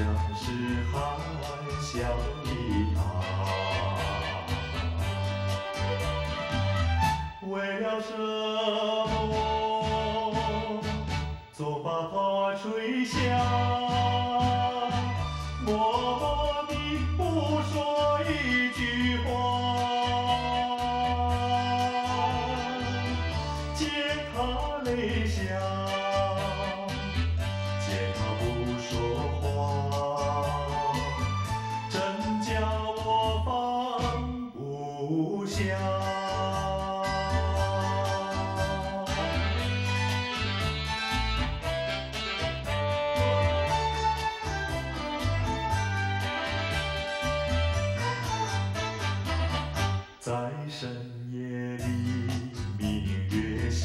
是含笑一答。为了什么，总把头儿垂下，默默地不说一句话。见他泪下，见他不说话，真叫我放不下。在深夜里，明月下，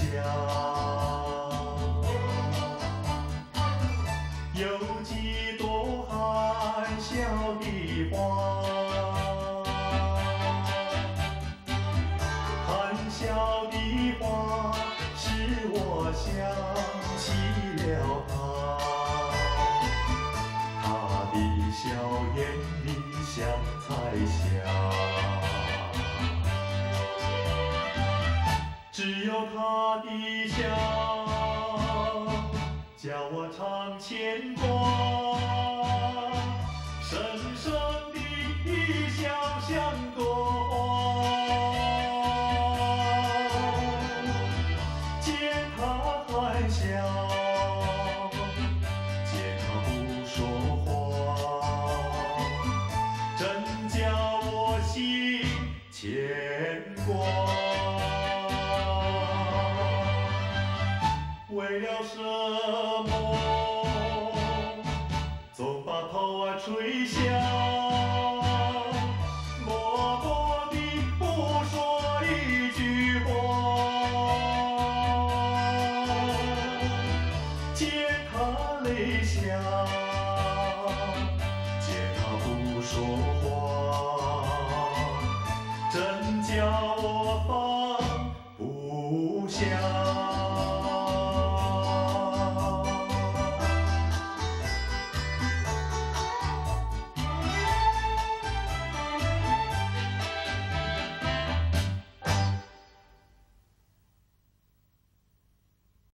有几朵含笑的花。含笑的花，使我想起了他。他的笑颜里像彩霞。只有他的笑，叫我常牵挂，深深的笑像朵花。见他含笑，见他不说话，真叫我心牵挂。为了什么，总把头儿垂下，默默地不说一句话。见他泪下，见他不说话，真叫我放不下。